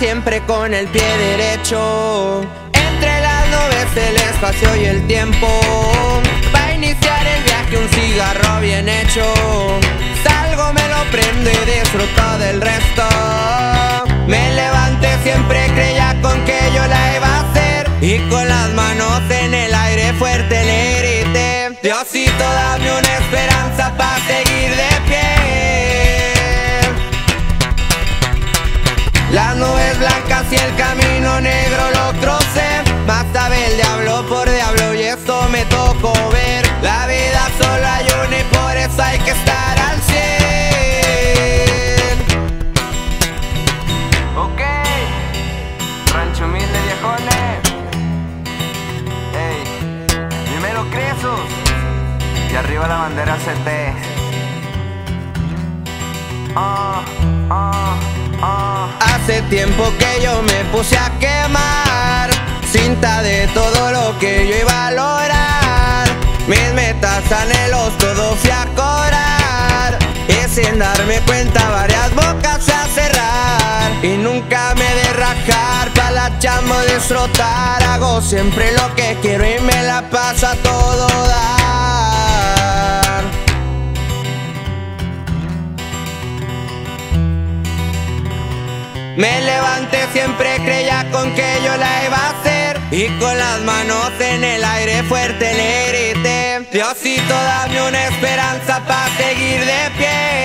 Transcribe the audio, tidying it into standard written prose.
siempre con el pie derecho. Entre las nubes, el espacio y el tiempo. Va a iniciar el viaje un cigarro bien hecho. Salgo, me lo prendo y disfruto del resto. Me levanté, siempre creía con que yo la iba a hacer. Y con las manos en el aire fuerte le grité: Diosito, dame una esperanza para seguir de pie. Las nubes blancas y el camino negro lo crucé. Más sabe el diablo por diablo y esto me tocó ver. La vida solo hay una y por eso hay que estar al 100. Ok, Rancho Humilde, viejones. Ey, dímelo, Cresos. Y arriba la bandera CT. Hace tiempo que yo me puse a quemar cinta de todo lo que yo iba a lograr. Mis metas, anhelos, todo fui a cobrar. Y sin darme cuenta varias bocas a cerrar. Y nunca me de rajar, pa' la chamba disfrutar. Hago siempre lo que quiero y me la paso a todo dar. Me levanté, siempre creía con que yo la iba a hacer. Y con las manos en el aire fuerte le grité: Diosito, dame una esperanza para seguir de pie.